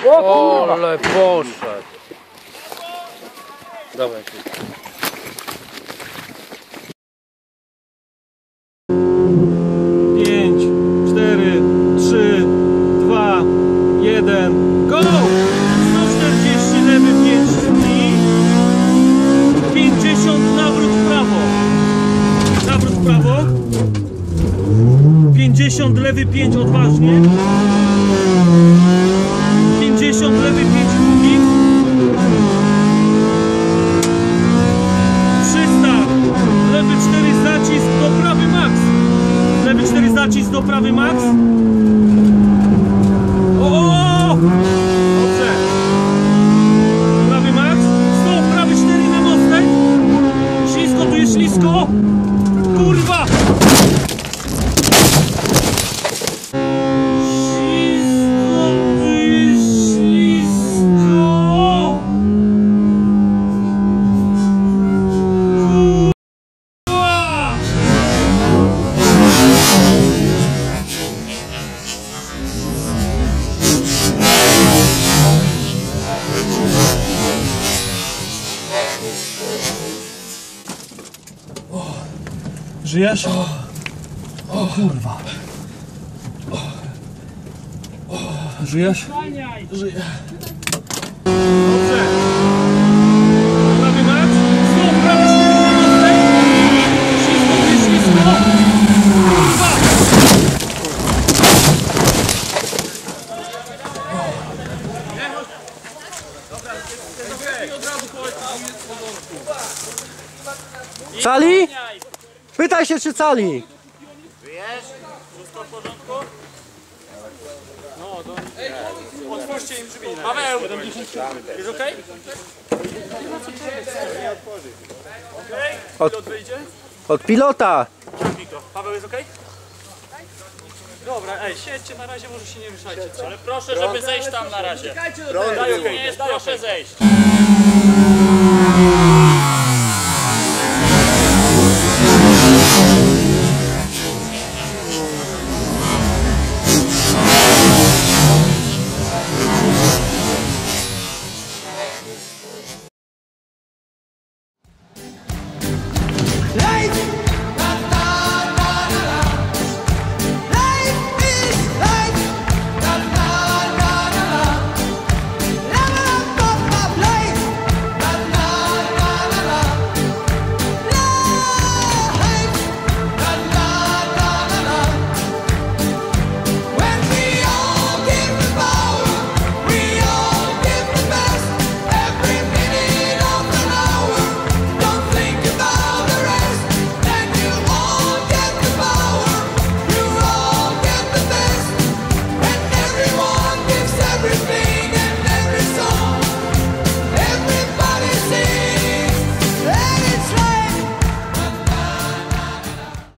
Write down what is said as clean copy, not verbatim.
O kurwa! Ale poszedł. Dawaj. 5, 4, 3, 2, 1, go! 140 lewy 5 dni, 50 nawrót w prawo. Nawrót w prawo. 50 lewy 5 odważnie. 50 lewy 5 długi. 300 lewy 4 zacisk do prawy max. Lewy 4 zacisk do prawy max. O! Dobrze. Prawy max. Stop, prawy 4 na mostek. Ślisko, tu jest ślisko. Kurwa! Ślisko, tu jest ślisko. Kurwa! Żyjesz? O kurwa. Żyjesz? Żyję. Dobrze. Prawy max. Stop, prawy 4 na mostek. Ślisko, tu jest ślisko. Kurwa. Cali? Pytaj się, czy cali. Wiesz? Wszystko w porządku? No, to... Otwórzcie im drzwi. Paweł! Jest okej? Od, Pilot wyjdzie? od pilota. Mikro. Paweł jest okej? Dobra, ej, siedźcie na razie, może się nie ruszajcie. Co? Ale proszę, żeby zejść tam na razie. Daj okej, nie jest proszę zejść.